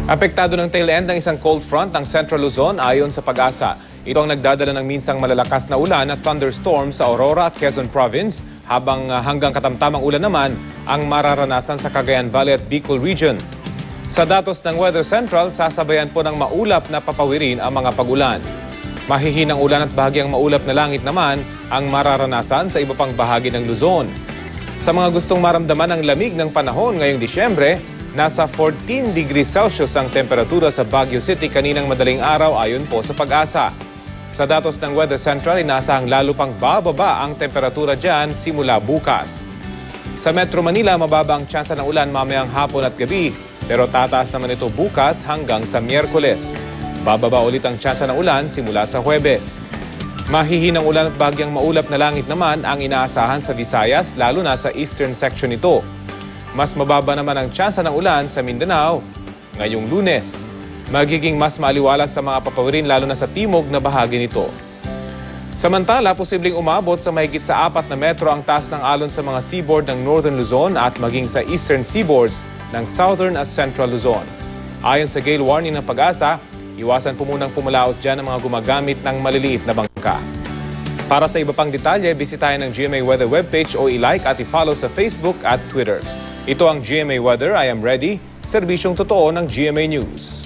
Apektado ng tail end ng isang cold front ang Central Luzon ayon sa Pag-asa. Ito ang nagdadala ng minsang malalakas na ulan at thunderstorm sa Aurora at Quezon Province, habang hanggang katamtamang ulan naman ang mararanasan sa Cagayan Valley at Bicol Region. Sa datos ng Weather Central, sasabayan po ng maulap na papawirin ang mga pag-ulan. Mahihinang ulan at bahagyang maulap na langit naman ang mararanasan sa iba pang bahagi ng Luzon. Sa mga gustong maramdaman ang lamig ng panahon ngayong Disyembre, nasa 14 degrees Celsius ang temperatura sa Baguio City kaninang madaling araw ayon po sa Pag-asa. Sa datos ng Weather Central, inaasahang lalo pang bababa ang temperatura dyan simula bukas. Sa Metro Manila, mababa ang tsansa ng ulan mamayang hapon at gabi, pero tataas naman ito bukas hanggang sa Miyerkules. Bababa ulit ang tsansa ng ulan simula sa Huwebes. Mahihinang ulan at bahagyang maulap na langit naman ang inaasahan sa Visayas, lalo na sa eastern section nito. Mas mababa naman ang tsansa ng ulan sa Mindanao ngayong Lunes. Magiging mas maaliwalas sa mga papawirin lalo na sa timog na bahagi nito. Samantala, posibleng umabot sa mahigit sa 4 na metro ang taas ng alon sa mga seaboard ng Northern Luzon at maging sa eastern seaboards ng Southern at Central Luzon. Ayon sa gale warning ng Pag-asa, iwasan po munang pumalaot dyan ang mga gumagamit ng maliliit na bangka. Para sa iba pang detalye, bisitahin ang GMA Weather webpage o i-like at i-follow sa Facebook at Twitter. Ito ang GMA Weather. I am ready. Serbisyong totoo ng GMA News.